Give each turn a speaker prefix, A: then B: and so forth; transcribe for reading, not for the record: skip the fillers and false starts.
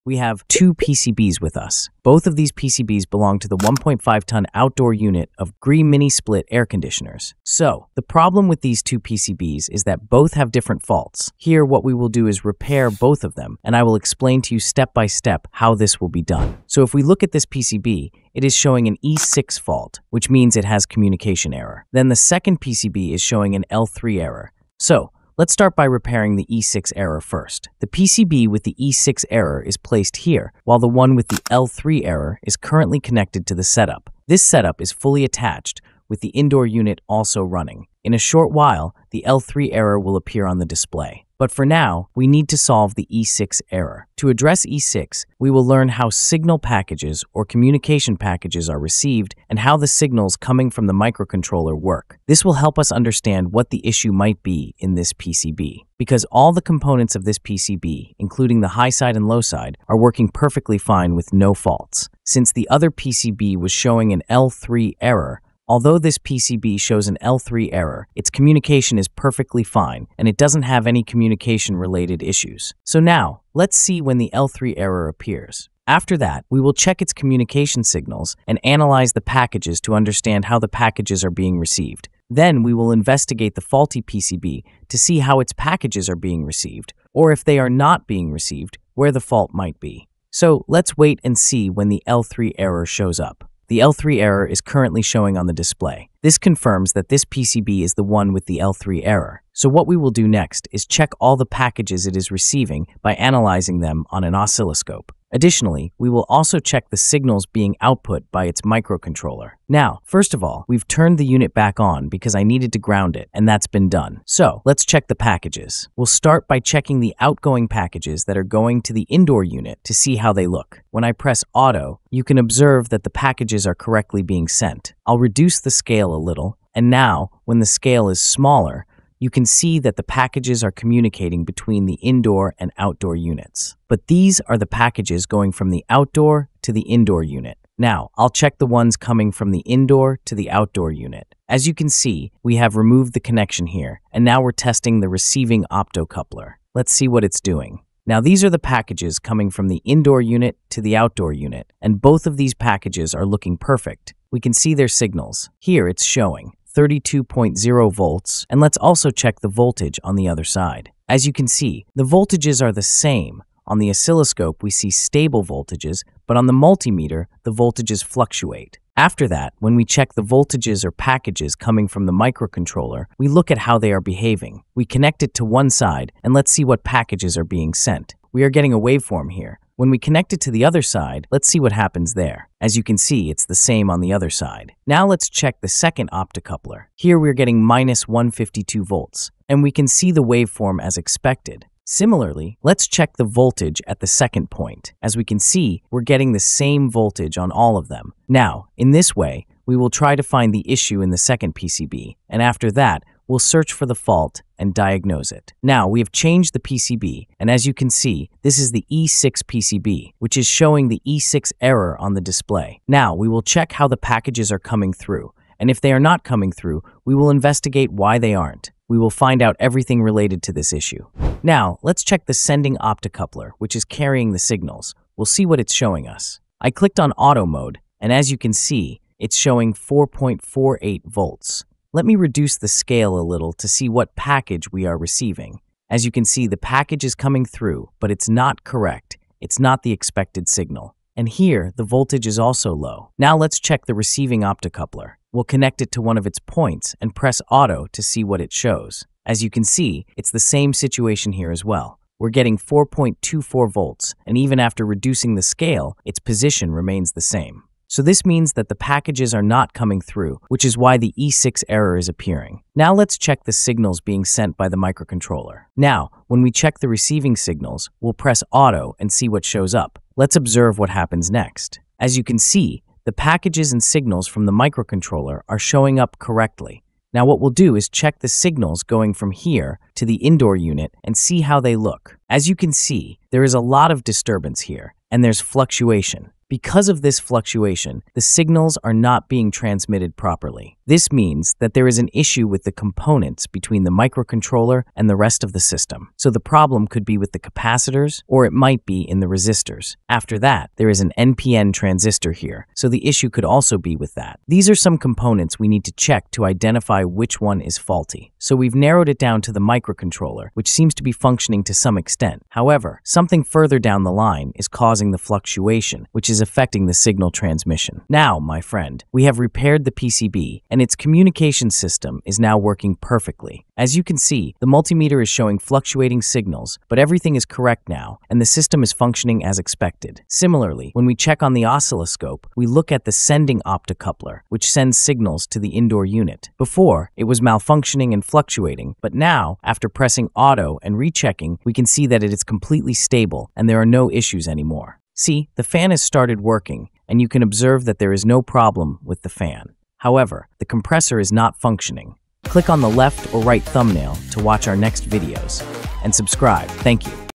A: we have two PCBs with us. Both of these PCBs belong to the 1.5-ton outdoor unit of Gree Mini Split air conditioners. So, the problem with these two PCBs is that both have different faults. Here, what we will do is repair both of them, and I will explain to you step by step how this will be done. So if we look at this PCB, it is showing an E6 fault, which means it has communication error. Then the second PCB is showing an L3 error. So, let's start by repairing the E6 error first. The PCB with the E6 error is placed here, while the one with the L3 error is currently connected to the setup. This setup is fully attached, with the indoor unit also running. In a short while, the L3 error will appear on the display. But for now, we need to solve the E6 error. To address E6, we will learn how signal packages or communication packages are received and how the signals coming from the microcontroller work. This will help us understand what the issue might be in this PCB. Because all the components of this PCB, including the high side and low side, are working perfectly fine with no faults. Since the other PCB was showing an L3 error, although this PCB shows an L3 error, its communication is perfectly fine, and it doesn't have any communication-related issues. So now, let's see when the L3 error appears. After that, we will check its communication signals and analyze the packages to understand how the packages are being received. Then we will investigate the faulty PCB to see how its packages are being received, or if they are not being received, where the fault might be. So let's wait and see when the L3 error shows up. The L3 error is currently showing on the display. This confirms that this PCB is the one with the L3 error. So what we will do next is check all the packages it is receiving by analyzing them on an oscilloscope. Additionally, we will also check the signals being output by its microcontroller. Now, first of all, we've turned the unit back on because I needed to ground it, and that's been done. So, let's check the packages. We'll start by checking the outgoing packages that are going to the indoor unit to see how they look. When I press auto, you can observe that the packages are correctly being sent. I'll reduce the scale a little, and now, when the scale is smaller, you can see that the packages are communicating between the indoor and outdoor units. But these are the packages going from the outdoor to the indoor unit. Now, I'll check the ones coming from the indoor to the outdoor unit. As you can see, we have removed the connection here, and now we're testing the receiving optocoupler. Let's see what it's doing. Now, these are the packages coming from the indoor unit to the outdoor unit, and both of these packages are looking perfect. We can see their signals. Here it's showing 32.0 volts, and let's also check the voltage on the other side. As you can see, the voltages are the same. On the oscilloscope, we see stable voltages, but on the multimeter, the voltages fluctuate. After that, when we check the voltages or packages coming from the microcontroller, we look at how they are behaving. We connect it to one side, and let's see what packages are being sent. We are getting a waveform here. When we connect it to the other side, let's see what happens there. As you can see, it's the same on the other side. Now let's check the second optocoupler. Here we're getting minus 152 volts, and we can see the waveform as expected. Similarly, let's check the voltage at the second point. As we can see, we're getting the same voltage on all of them. Now, in this way, we will try to find the issue in the second PCB, and after that, we'll search for the fault and diagnose it. Now, we have changed the PCB, and as you can see, this is the E6 PCB, which is showing the E6 error on the display. Now, we will check how the packages are coming through, and if they are not coming through, we will investigate why they aren't. We will find out everything related to this issue. Now, let's check the sending optocoupler, which is carrying the signals. We'll see what it's showing us. I clicked on auto mode, and as you can see, it's showing 4.48 volts. Let me reduce the scale a little to see what package we are receiving. As you can see, the package is coming through, but it's not correct. It's not the expected signal. And here, the voltage is also low. Now let's check the receiving optocoupler. We'll connect it to one of its points and press auto to see what it shows. As you can see, it's the same situation here as well. We're getting 4.24 volts, and even after reducing the scale, its position remains the same. So this means that the packages are not coming through, which is why the E6 error is appearing. Now let's check the signals being sent by the microcontroller. Now, when we check the receiving signals, we'll press auto and see what shows up. Let's observe what happens next. As you can see, the packages and signals from the microcontroller are showing up correctly. Now what we'll do is check the signals going from here to the indoor unit and see how they look. As you can see, there is a lot of disturbance here, and there's fluctuation. Because of this fluctuation, the signals are not being transmitted properly. This means that there is an issue with the components between the microcontroller and the rest of the system. So the problem could be with the capacitors, or it might be in the resistors. After that, there is an NPN transistor here, so the issue could also be with that. These are some components we need to check to identify which one is faulty. So we've narrowed it down to the microcontroller, which seems to be functioning to some extent. However, something further down the line is causing the fluctuation, which is affecting the signal transmission. Now, my friend, we have repaired the PCB, and its communication system is now working perfectly. As you can see, the multimeter is showing fluctuating signals, but everything is correct now, and the system is functioning as expected. Similarly, when we check on the oscilloscope, we look at the sending optocoupler, which sends signals to the indoor unit. Before, it was malfunctioning and fluctuating, but now, after pressing auto and rechecking, we can see that it is completely stable and there are no issues anymore. See, the fan has started working, and you can observe that there is no problem with the fan. However, the compressor is not functioning. Click on the left or right thumbnail to watch our next videos, and subscribe. Thank you.